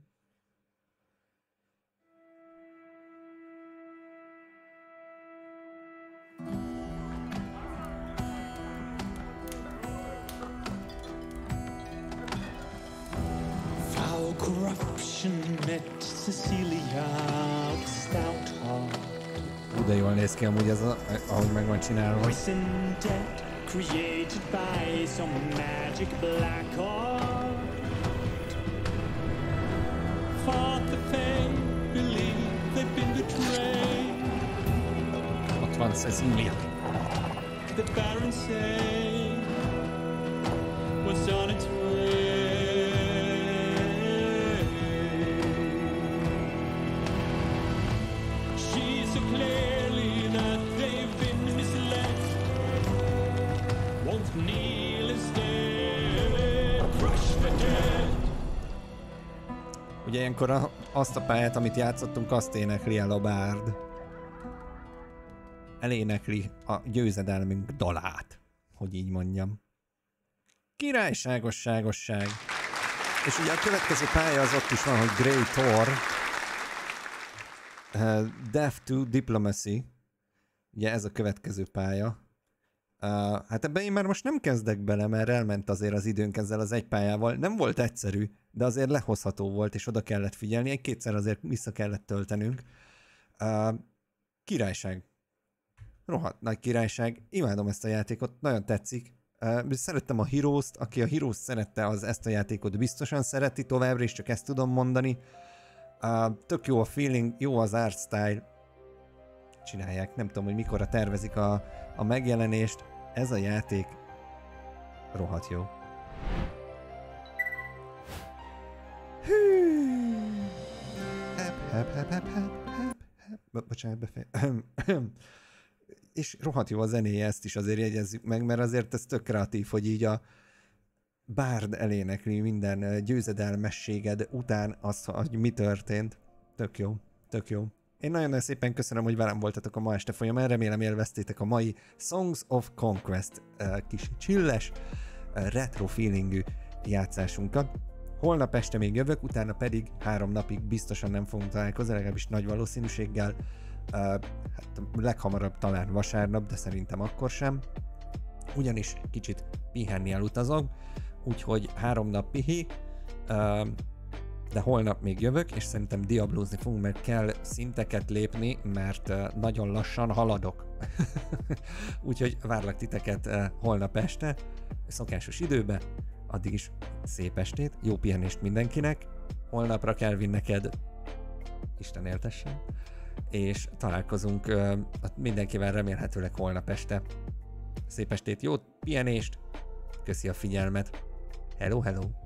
Foul corruption met Cecilia with stout heart. De jól néz ki amúgy ez, a, ahogy meg van csinálva. Created by some magic black art. Fought the fame, believe they've been betrayed. Ott van Cecilia. The Baron say was on its way. She so clearly that they've been misled. Won't kneel instead, crush the dead. Ugye ilyenkor a, azt a pályát, amit játszottunk, azt énekli el a bárd. Elénekli a győzedelmünk dalát, hogy így mondjam. Királyságosságosság. És ugye a következő pálya az ott is van, hogy Grey Tor. Uh, Death to Diplomacy. Ugye ez a következő pálya. Uh, hát ebben én már most nem kezdek bele, mert elment azért az időnk ezzel az egy pályával. Nem volt egyszerű, de azért lehozható volt, és oda kellett figyelni. Egy-kétszer azért vissza kellett töltenünk. Uh, királyság. Rohadt nagy királyság. Imádom ezt a játékot, nagyon tetszik. Uh, szerettem a Heroes-t, aki a Heroes szerette, az ezt a játékot biztosan szereti továbbra is, csak ezt tudom mondani. Uh, tök jó a feeling, jó az art style. Csinálják, nem tudom, hogy mikorra tervezik a, a megjelenést. Ez a játék rohadt jó. Hű. Hep, hep, hep, hep, hep, hep, hep. Bocsánat, befej... És rohadt jó a zenéje, ezt is azért jegyezzük meg, mert azért ez tök kreatív, hogy így a bárd elénekli minden győzedelmességed után az, hogy mi történt. Tök jó, tök jó. Én nagyon szépen köszönöm, hogy velem voltatok a ma este folyamán, remélem élveztétek a mai Songs of Conquest kis chilles, retro feelingű játszásunkat. Holnap este még jövök, utána pedig három napig biztosan nem fogunk találkozni, legalábbis nagy valószínűséggel. Uh, hát leghamarabb talán vasárnap, de szerintem akkor sem. Ugyanis kicsit pihenni elutazom, úgyhogy három nap pihi, uh, de holnap még jövök, és szerintem diablózni fogunk, mert kell szinteket lépni, mert uh, nagyon lassan haladok. Úgyhogy várlak titeket uh, holnap este, szokásos időbe, addig is szép estét, jó pihenést mindenkinek, holnapra Kelvin neked Isten éltessen, és találkozunk uh, mindenkivel remélhetőleg holnap este. Szép estét, jó pihenést, köszi a figyelmet, hello, hello!